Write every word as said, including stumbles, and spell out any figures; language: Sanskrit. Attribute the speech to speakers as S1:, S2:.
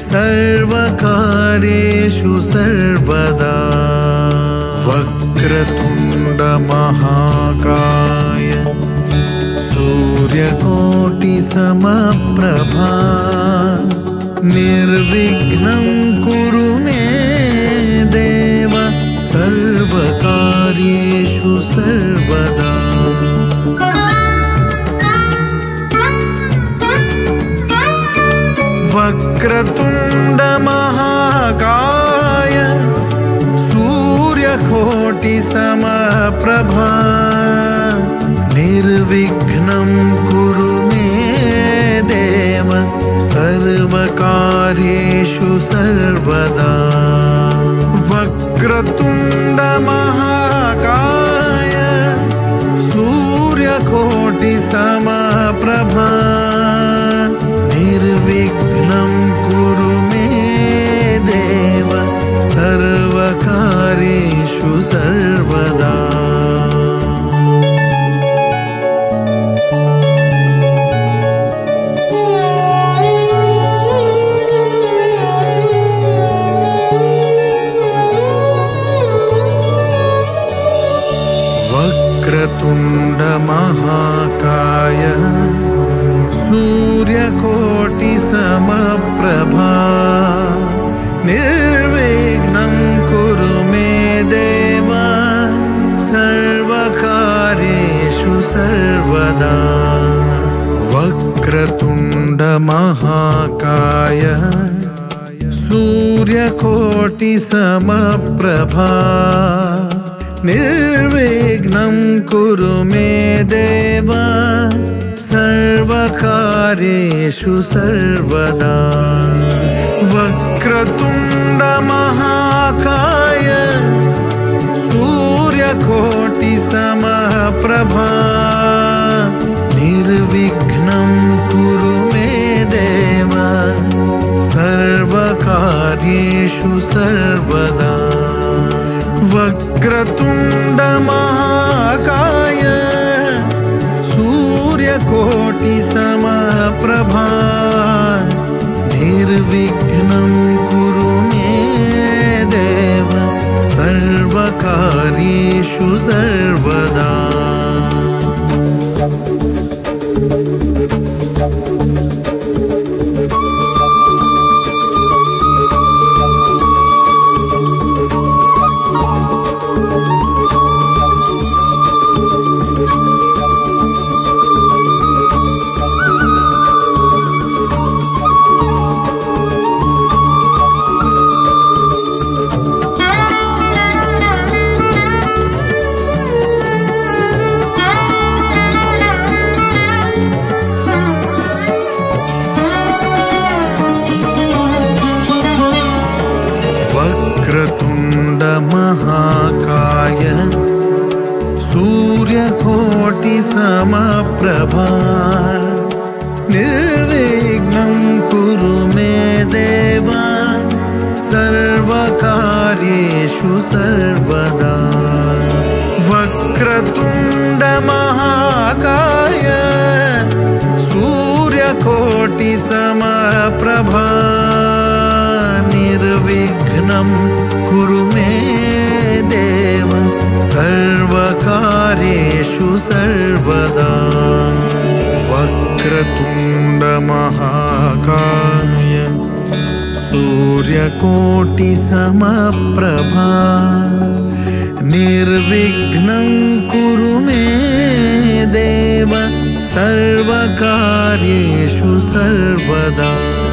S1: सर्वकार्येषु सर्वदा वक्रतुण्ड महाकाय सूर्यकोटि समप्रभा निर्विघ्नं कुरु मे देव सर्वकार्येषु सर्वदा वक्रतुण्ड महाकाय सूर्यकोटि समप्रभा निर्विघ्नं कुरु मे देव सर्वकार्येषु सर्वदा वक्रतुण्ड महाकाय सूर्यकोटि समप्रभा निर्विघ्नं कुरु मे देव सर्वकार्येषु सर्वदा वक्रतुण्ड महाकाय सूर्यकोटि समप्रभा निर्विघ्नं कुरु मे देव सर्वकार्येषु सर्वदा वक्रतुण्ड महाकाय सूर्यकोटि समप्रभा निर्विघ्नं कुरु मे देव सर्वकार्येषु सर्वदा वक्रतुण्ड महाकाय सूर्यकोटि समप्रभा निर्विघ्नं कुरु मे देव सर्वकार्येषु सर्वदा वक्रतुण्ड महाकाय सूर्यकोटि समप्रभा निर्विघ्नं कुरु मे देव सर्वकार्येषु सर्वदा वक्रतुण्ड महाकाय सूर्यकोटि समप्रभा निर्विघ्नं कुरु मे देव सर्वकार्येषु सर्वदा वक्रतुण्ड महाकाय सूर्यकोटि समप्रभा निर्विघ्नं कुरु मे देव सर्वकार्येषु सर्वदा वक्रतुण्ड महाकाय सूर्यकोटि समप्रभा निर्विघ्नं कुरु मे देव सर्वकार्येषु सर्वदा